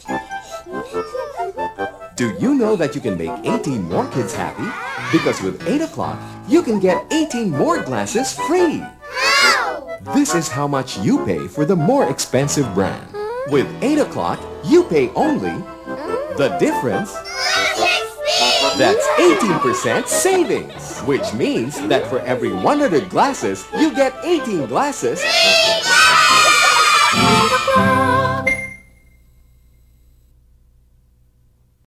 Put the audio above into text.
Do you know that you can make 18 more kids happy? Because with 8 o'clock, you can get 18 more glasses free. This is how much you pay for the more expensive brand. With 8 o'clock, you pay only the difference. That's 18% savings, which means that for every 100 glasses, you get 18 glasses